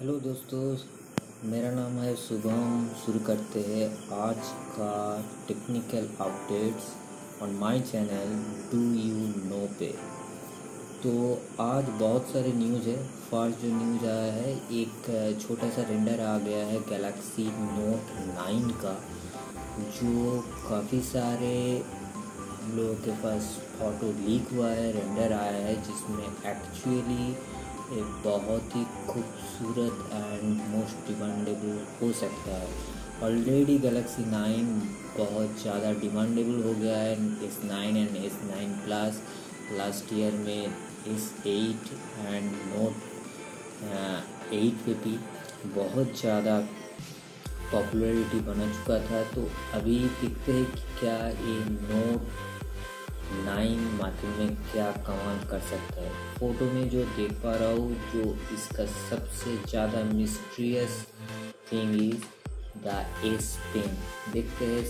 Hello दोस्तों, मेरा नाम है शुभम। शुरू करते हैं आज का technical updates on my channel do you know पे। तो आज बहुत सारे न्यूज़ है। फर्स्ट जो न्यूज़ आया है, एक छोटा सा रेंडर आ गया है गैलेक्सी नोट 9 का, जो काफ़ी सारे लोगों के पास फ़ोटो लीक हुआ है, रेंडर आया है, जिसमें एक्चुअली एक बहुत ही खूबसूरत एंड मोस्ट डिमांडेबल हो सकता है। ऑलरेडी गैलेक्सी 9 बहुत ज़्यादा डिमांडेबल हो गया है। S9 and S9 plus last year में S8 एंड नोट 8 पे भी बहुत ज़्यादा पॉपुलैरिटी बना चुका था। तो अभी देखते हैं कि क्या ये नोट 9 मार्केट में क्या कमाल कर सकता है। फ़ोटो में जो देख पा रहा हूँ, जो इसका सबसे ज़्यादा mysterious thing is the S Pen. देखते हैं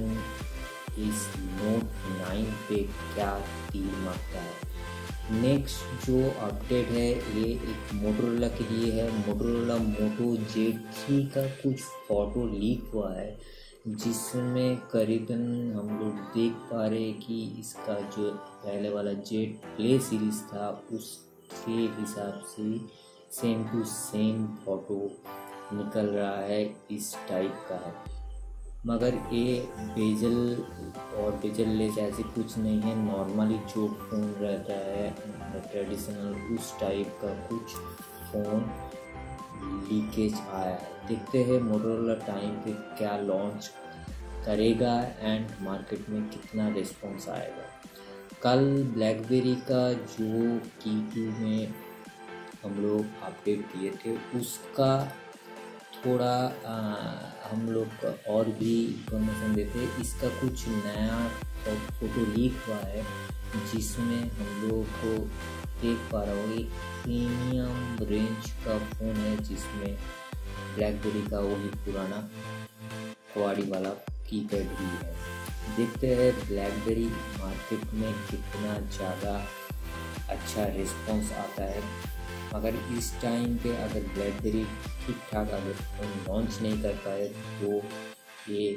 सैमसंग इस नोट 9 पे क्या तीर मारता है। नेक्स्ट जो अपडेट है, ये एक मोटोरोला के लिए है। मोटोरोला मोटो Z3 का कुछ फ़ोटो लीक हुआ है, जिसमें करीबन हम लोग देख पा रहे हैं कि इसका जो पहले वाला जेट प्ले सीरीज़ था, उसके हिसाब से सेम टू सेम फ़ोटो निकल रहा है, इस टाइप का है। मगर ये बेजल और बेजल-लेस ऐसे कुछ नहीं है। नॉर्मली जो फ़ोन रहता है ट्रेडिशनल, उस टाइप का कुछ फ़ोन लीकेज आया है। देखते हैं मोटोरोला टाइम पे क्या लॉन्च करेगा एंड मार्केट में कितना रिस्पॉन्स आएगा। कल ब्लैकबेरी का जो Q2 में हम लोग अपडेट दिए थे, उसका थोड़ा हम लोग और भी इंफॉर्मेशन देते। इसका कुछ नया फ़ोटो लीक हुआ है, जिसमें हम लोग को देख पा रहा हूँ एक प्रीमियम रेंज का फ़ोन है, जिसमें ब्लैकबेरी का वही पुराना क्वाडी वाला कीपैड भी है। देखते हैं ब्लैकबेरी मार्केट में कितना ज़्यादा अच्छा रिस्पॉन्स आता है। मगर इस टाइम पे अगर ब्लैकबेरी ठीक ठाक अगर फोन लॉन्च नहीं कर पाए, तो ये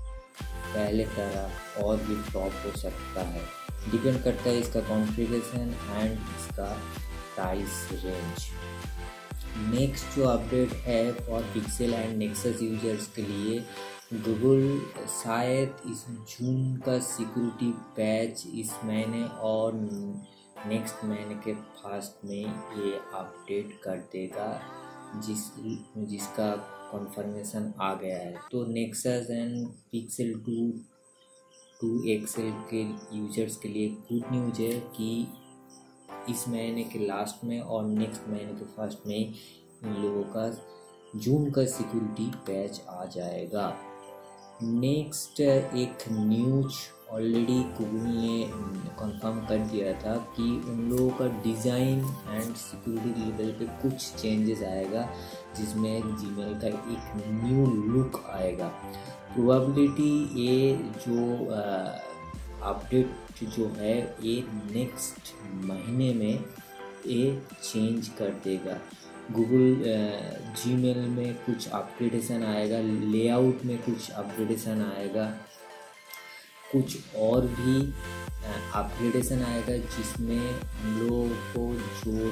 पहले तरह और भी टॉप हो सकता है। डिपेंड करता है इसका कॉन्फ़िगरेशन एंड इसका प्राइस रेंज। नेक्स्ट जो अपडेट है for Pixel and Nexus users के लिए, गूगल शायद इस जून का सिक्योरिटी पैच इस महीने और नेक्स्ट महीने के फर्स्ट में ये अपडेट कर देगा, जिसका कन्फर्मेशन आ गया है। तो नेक्सस एंड पिक्सेल 2 XL के यूजर्स के लिए गुड न्यूज़ है कि इस महीने के लास्ट में और नेक्स्ट महीने के फर्स्ट में इन लोगों का जून का सिक्योरिटी पैच आ जाएगा। नेक्स्ट एक न्यूज़ ऑलरेडी गूगल ने कंफर्म कर दिया था कि उन लोगों का डिज़ाइन एंड सिक्योरिटी लेवल पे कुछ चेंजेस आएगा, जिसमें जीमेल का एक न्यू लुक आएगा। प्रोबेबिलिटी ये जो अपडेट जो है, ये नेक्स्ट महीने में ये चेंज कर देगा। गूगल जीमेल में कुछ अपग्रेडेशन आएगा, लेआउट में कुछ अपग्रेडेशन आएगा, कुछ और भी अपग्रेडेशन आएगा, जिसमें हम लोगों को जो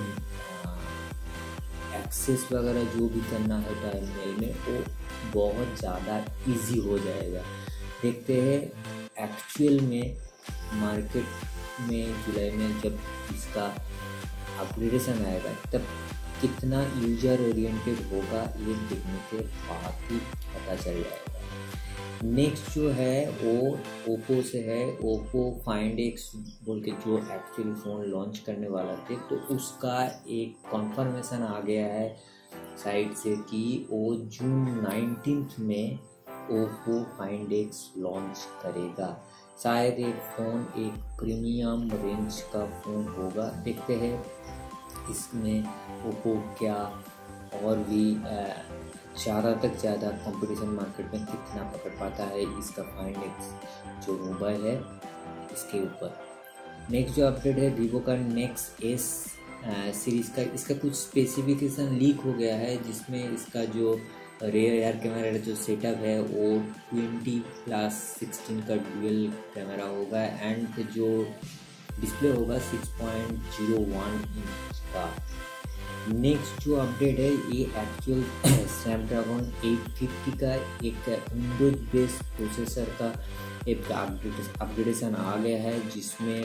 एक्सेस वगैरह जो भी करना होता है मेल में, वो बहुत ज़्यादा इजी हो जाएगा। देखते हैं एक्चुअल में मार्केट में जुलाई में जब इसका अपग्रेडेशन आएगा, तब कितना यूजर ओरिएंटेड होगा, ये देखने के बाद ही पता चल जाएगा। नेक्स्ट जो है वो ओप्पो से है। ओप्पो फाइंड एक्स बोल के जो एक्चुअल फ़ोन लॉन्च करने वाला थे, तो उसका एक कॉन्फर्मेशन आ गया है साइट से कि वो जून 19 में ओप्पो फाइंड एक्स लॉन्च करेगा। शायद एक फ़ोन एक प्रीमियम रेंज का फ़ोन होगा। देखते हैं इसमें ओप्पो क्या और भी ज़्यादा तक ज़्यादा कंपटीशन मार्केट में कितना पकड़ पाता है इसका फाइंड एक्स जो मोबाइल है, इसके ऊपर। नेक्स्ट जो अपडेट है, वीवो का नेक्स्ट S सीरीज़ का इसका कुछ स्पेसिफिकेशन लीक हो गया है, जिसमें इसका जो रेयर एयर कैमरा जो सेटअप है वो 20+16 का डुअल कैमरा होगा एंड जो डिस्प्ले होगा 6.01 इंच का। नेक्स्ट जो अपडेट है ये एक्चुअल स्नैपड्रैगन 850 का एक विंडोज बेस्ड प्रोसेसर का एक अपग्रेडेशन आ गया है, जिसमें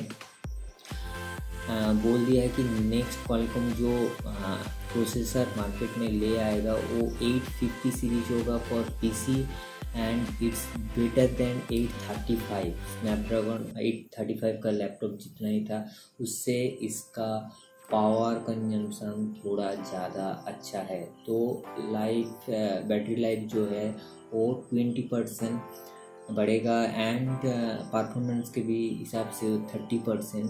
बोल दिया है कि नेक्स्ट क्वालकॉम जो प्रोसेसर मार्केट में ले आएगा वो 850 सीरीज होगा for PC and it's better than 835। Snapdragon 835 का लैपटॉप जितना ही था उससे इसका पावर कंजम्पशन थोड़ा ज़्यादा अच्छा है, तो बैटरी लाइफ जो है वो 20% बढ़ेगा एंड परफॉर्मेंस के भी हिसाब से 30%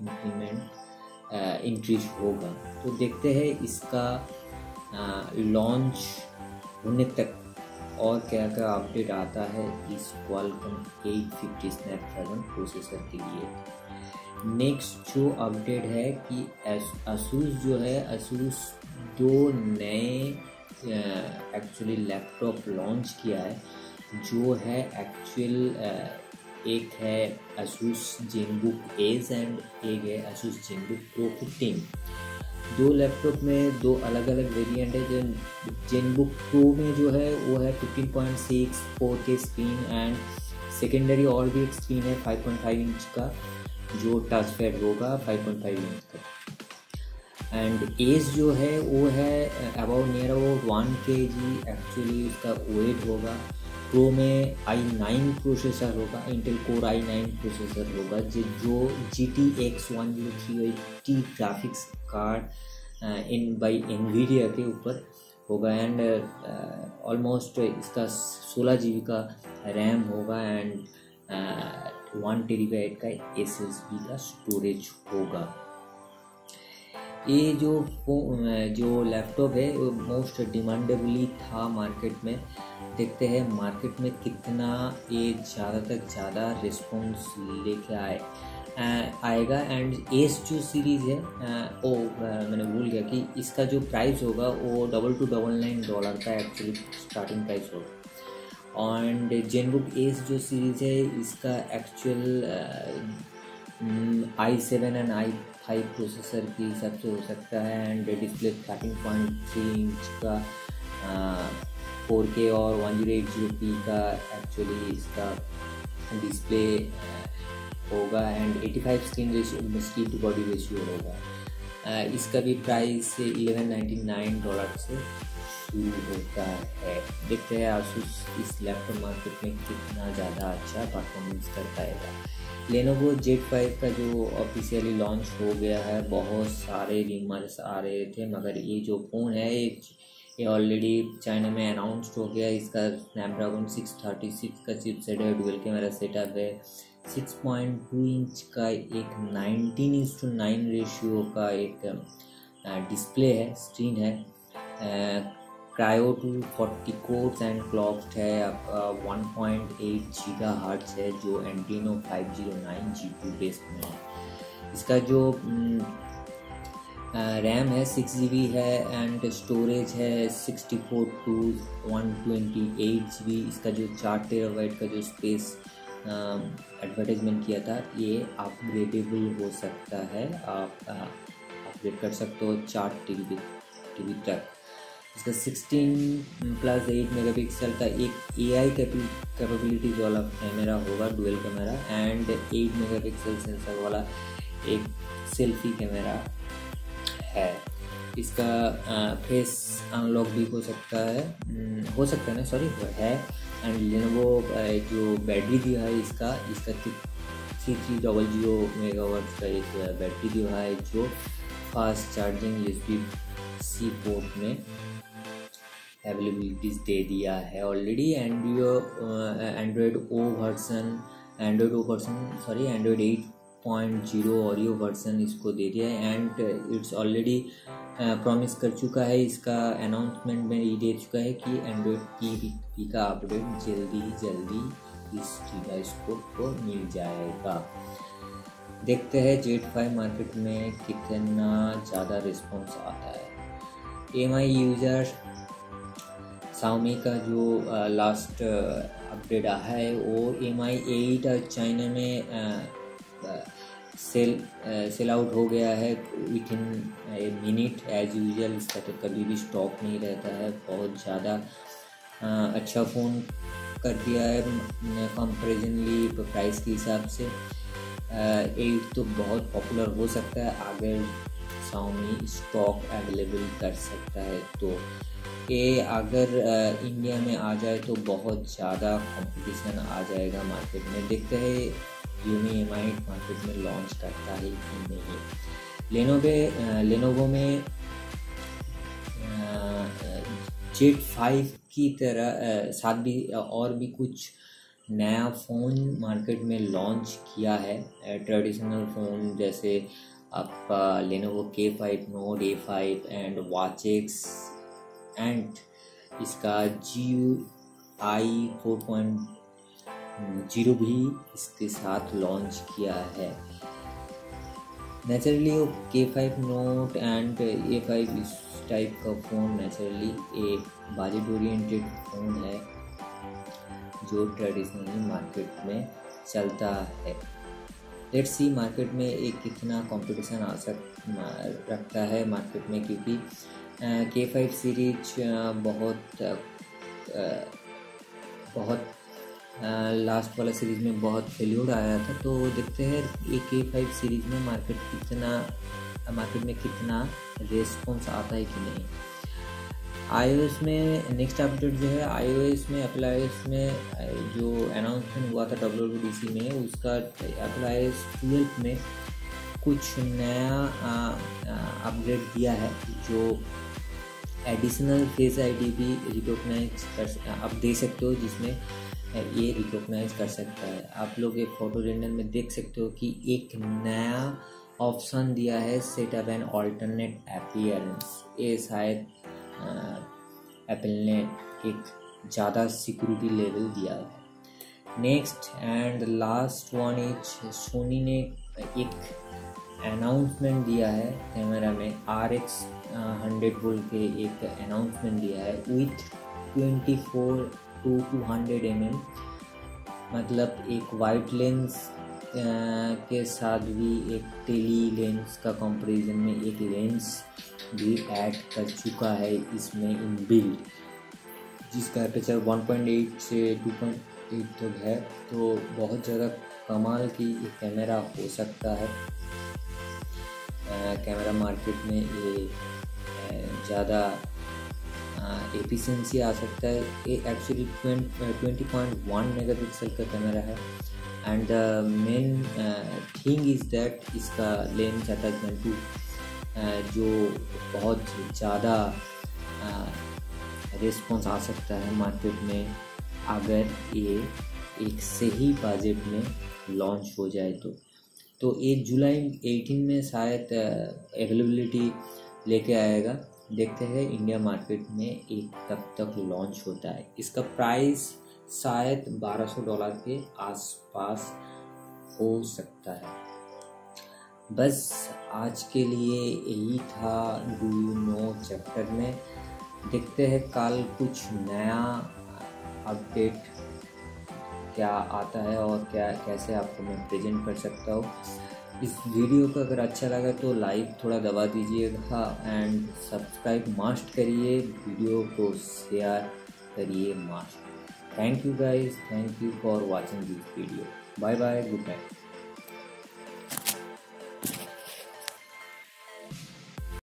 इंक्रीज होगा। तो देखते हैं इसका लॉन्च होने तक और क्या क्या अपडेट आता है इस क्वालकॉम 850 स्नैपड्रैगन प्रोसेसर के लिए। नेक्स्ट जो अपडेट है कि asus जो है asus 2 नए एक्चुअली लैपटॉप लॉन्च किया है, जो है एक्चुअल एक है asus ZenBook Ace एंड एक है asus ZenBook Pro 15। दो लैपटॉप में दो अलग अलग वेरिएंट है। जो ZenBook Pro में जो है वो है 15.6 4K स्क्रीन एंड सेकेंडरी और भी एक स्क्रीन है 5.5 इंच का जो टच पैड होगा 5.5 इंच का। एंड एस जो है वो है नियर अबाउट 1 kg एक्चुअली उसका वेट होगा। प्रो में i9 प्रोसेसर होगा, इंटेल कोर i9 प्रोसेसर होगा जो GTX 1030 graphics card in by Nvidia के ऊपर होगा एंड ऑलमोस्ट इसका 16 GB का रैम होगा एंड 1 TB का SSD का स्टोरेज होगा। ये जो लैपटॉप है वो मोस्ट डिमांडेबली था मार्केट में। देखते हैं मार्केट में कितना ये ज़्यादा तक ज़्यादा रिस्पॉन्स लेके आएगा। एंड एस जो सीरीज़ है मैंने भूल गया कि इसका जो प्राइस होगा वो $2299 का एक्चुअली स्टार्टिंग प्राइस होगा। एंड ZenBook Ace जो सीरीज़ है इसका actual i7 and i5 processor के हिसाब से हो सकता है एंड डिस्प्ले 13.3 इंच का 4K और 1080p का एक्चुअली इसका डिस्प्ले होगा and 85 screen to body ratio होगा। इसका भी प्राइस $1199 से शुरू होता है। देखते हैं asus इस लैपटॉप मार्केट में कितना ज़्यादा अच्छा परफॉर्मेंस कर पाएगा। Lenovo Z5 का जो ऑफिशियली लॉन्च हो गया है, बहुत सारे रिमर्स आ रहे थे मगर ये जो फ़ोन है ये ऑलरेडी चाइना में अनाउंस्ड हो गया। इसका स्नैपड्रैगन 636 का चिपसेट है, डुअल कैमरा सेटअप है, 6.2 इंच का एक 19:9 रेशियो का एक डिस्प्ले है, स्क्रीन है, क्रायो 240 कोर्स एंड क्लॉक्ड है, 1.8 GHz है जो एंटीनो 509 G2 बेस्ड में है। इसका जो रैम है 6 GB है एंड स्टोरेज है 64 to 128 GB। इसका जो 4 TB का जो स्पेस एडवर्टाइजमेंट किया था ये अपग्रेडेबल हो सकता है, आप अपग्रेड कर सकते हो 4 TB तक। इसका 16+8 मेगापिक्सल का एक AI कैपेबिलिटीज वाला कैमरा होगा, dual camera and 8 megapixel sensor वाला एक सेल्फी कैमरा है। इसका फेस अनलॉक भी हो सकता है ना, सॉरी है। एंड Lenovo जो बैटरी दिया है इसका 3300 मेगावाट का एक बैटरी दिया है जो फास्ट चार्जिंग USB-C पोर्ट में अवेलेबिलिटीज दे दिया है already. And Android 8.0 audio version इसको दे दिया है एंड इट्स ऑलरेडी प्रॉमिस कर चुका है, इसका अनाउंसमेंट में ये दे चुका है कि एंड्रॉयड की का अपडेट जल्दी इस डिवाइस को मिल जाएगा। देखते हैं Z5 मार्केट में कितना ज़्यादा रिस्पॉन्स आता है। MI यूज़र Xiaomi का जो लास्ट अपडेट आया है वो MI 8 चाइना में सेल आउट हो गया है within a minute as usual. इसका तो कभी भी स्टॉक नहीं रहता है। बहुत ज़्यादा अच्छा फ़ोन कर दिया है कंपेरिजनली प्राइस के हिसाब से। 8 तो बहुत पॉपुलर हो सकता है अगर Xiaomi स्टॉक अवेलेबल कर सकता है तो। ये अगर इंडिया में आ जाए तो बहुत ज़्यादा कंपटीशन आ जाएगा मार्केट में। देखते हैं Xiaomi MI मार्केट में लॉन्च करता है कि नहीं। लेनोवो में Z5 की तरह साथ भी और भी कुछ नया फ़ोन मार्केट में लॉन्च किया है। ट्रेडिशनल फ़ोन जैसे आपका Lenovo K5 Note A5 and Watch X and इसका GUI 4.0 भी इसके साथ लॉन्च किया है। नेचुरली वो K5 Note एंड A5 इस टाइप का फ़ोन नेचुरली एक बजट ओरिएंटेड फ़ोन है जो ट्रेडिशनली मार्केट में चलता है। लेट्स सी मार्केट में एक कितना कंपटीशन रखता है मार्केट में, क्योंकि K5 सीरीज बहुत लास्ट वाला सीरीज़ में बहुत फेल्यूर आया था। तो देखते हैं ये K5 सीरीज़ में मार्केट में कितना रिस्पॉन्स आता है कि नहीं। iOS में नेक्स्ट अपडेट जो है iOS में एप्पल iOS में जो अनाउंसमेंट हुआ था WWDC में, उसका एप्पल iOS 12 में कुछ नया अपडेट दिया है जो एडिशनल फेस आईडी भी रिकॉग्नाइज कर आप दे सकते हो, जिसमें ये रिकॉग्नाइज कर सकता है। आप लोग एक फ़ोटो रेंडर में देख सकते हो कि एक नया ऑप्शन दिया है set up an alternate appearance. ये शायद एप्पल ने एक ज़्यादा सिक्योरिटी लेवल दिया है। Next and last one is Sony ने एक अनाउंसमेंट दिया है कैमरा में RX 100 वोल्ट के एक अनाउंसमेंट दिया है विथ 24 to 200 mm, मतलब एक वाइड लेंस के साथ भी एक टेली लेंस का कंपैरिजन में एक लेंस भी ऐड कर चुका है इसमें इनबिल्ट, जिसका एपर्चर 1.8 से 2.8 तक है। तो बहुत ज़्यादा कमाल की एक कैमरा हो सकता है। कैमरा मार्केट में ये ज़्यादा एफिशिएंसी आ सकता है। ये एक्चुअली 20.1 मेगापिक्सल का कैमरा है and the main thing is that इसका लेंस अटैचमेंट टू जो बहुत ज़्यादा रिस्पॉन्स आ सकता है मार्केट में अगर ये एक सही बजट में लॉन्च हो जाए तो 1 जुलाई 18 में शायद अवेलेबिलिटी लेके आएगा। देखते हैं इंडिया मार्केट में एक कब तक लॉन्च होता है। इसका प्राइस शायद $1200 के आसपास हो सकता है। बस आज के लिए यही था डू यू नो चैप्टर में। देखते हैं कल कुछ नया अपडेट क्या आता है और कैसे आपको मैं प्रेजेंट कर सकता हूँ। इस वीडियो को अगर अच्छा लगा तो लाइक थोड़ा दबा दीजिएगा एंड सब्सक्राइब मस्ट करिए, वीडियो को शेयर करिए must. Thank you guys, thank you for watching this video. Bye bye, good night.